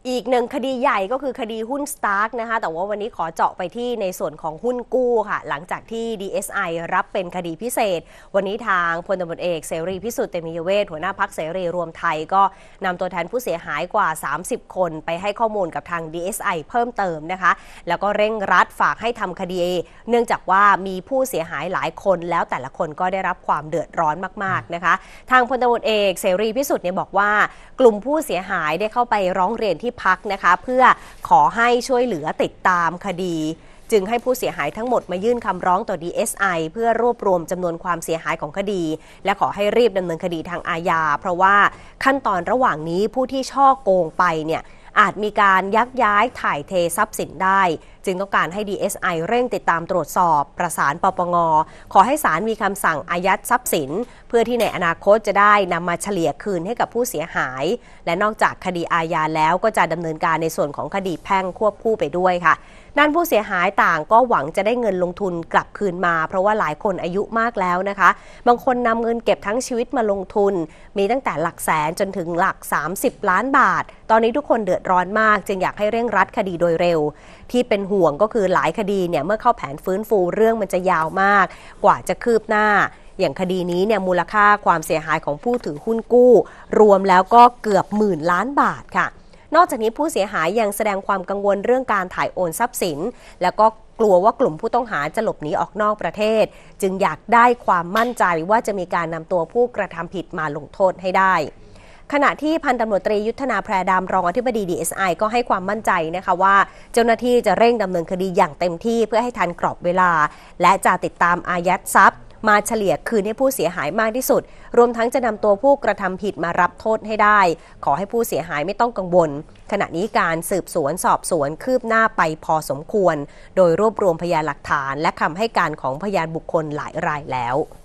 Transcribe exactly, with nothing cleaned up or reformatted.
อีกหนึ่งคดีใหญ่ก็คือคดีหุ้นสตาร์กนะคะแต่ว่าวันนี้ขอเจาะไปที่ในส่วนของหุ้นกู้ค่ะหลังจากที่ ดี เอส ไอ รับเป็นคดีพิเศษวันนี้ทางพลตำรวจเอกเสรีพิสุทธิ์เตมียเวชหัวหน้าพรรคเสรีรวมไทยก็นำตัวแทนผู้เสียหายกว่าสามสิบคนไปให้ข้อมูลกับทาง ดี เอส ไอ เพิ่มเติมนะคะแล้วก็เร่งรัดฝากให้ทำคดีเนื่องจากว่ามีผู้เสียหายหลายคนแล้วแต่ละคนก็ได้รับความเดือดร้อนมากๆนะคะทางพลตำรวจเอกเสรีพิสุทธิ์เนี่ยบอกว่ากลุ่มผู้เสียหายได้เข้าไปร้องเรียนที่พักนะคะเพื่อขอให้ช่วยเหลือติดตามคดีจึงให้ผู้เสียหายทั้งหมดมายื่นคำร้องต่อ ดี เอส ไอ เพื่อรวบรวมจำนวนความเสียหายของคดีและขอให้รีบดำเนินคดีทางอาญาเพราะว่าขั้นตอนระหว่างนี้ผู้ที่ช่อโกงไปเนี่ยอาจมีการยักย้ายถ่ายเททรัพย์สินได้จึงต้องการให้ ดี เอส ไอ เร่งติดตามตรวจสอบประสานปปง.ขอให้ศาลมีคำสั่งอายัดทรัพย์สินเพื่อที่ในอนาคตจะได้นำมาเฉลี่ยคืนให้กับผู้เสียหายและนอกจากคดีอาญาแล้วก็จะดำเนินการในส่วนของคดีแพ่งควบคู่ไปด้วยค่ะด้านผู้เสียหายต่างก็หวังจะได้เงินลงทุนกลับคืนมาเพราะว่าหลายคนอายุมากแล้วนะคะบางคนนำเงินเก็บทั้งชีวิตมาลงทุนมีตั้งแต่หลักแสนจนถึงหลักสามสิบล้านบาทตอนนี้ทุกคนเดือดร้อนมากจึงอยากให้เร่งรัดคดีโดยเร็วที่เป็นห่วงก็คือหลายคดีเนี่ยเมื่อเข้าแผนฟื้นฟูเรื่องมันจะยาวมากกว่าจะคืบหน้าอย่างคดีนี้เนี่ยมูลค่าความเสียหายของผู้ถือหุ้นกู้รวมแล้วก็เกือบหมื่นล้านบาทค่ะนอกจากนี้ผู้เสียหายยังแสดงความกังวลเรื่องการถ่ายโอนทรัพย์สินแล้วก็กลัวว่ากลุ่มผู้ต้องหาจะหลบหนีออกนอกประเทศจึงอยากได้ความมั่นใจว่าจะมีการนำตัวผู้กระทำผิดมาลงโทษให้ได้ขณะที่พันตำรวจตรียุทธนาแพรดำรองอธิบดี ดี เอส ไอ ก็ให้ความมั่นใจนะคะว่าเจ้าหน้าที่จะเร่งดำเนินคดีอย่างเต็มที่เพื่อให้ทันกรอบเวลาและจะติดตามอายัดทรัพย์มาเฉลี่ยคืนให้ผู้เสียหายมากที่สุดรวมทั้งจะนำตัวผู้กระทำผิดมารับโทษให้ได้ขอให้ผู้เสียหายไม่ต้องกังวลขณะนี้การสืบสวนสอบสวนคืบหน้าไปพอสมควรโดยรวบรวมพยานหลักฐานและคำให้การของพยานบุคคลหลายรายแล้ว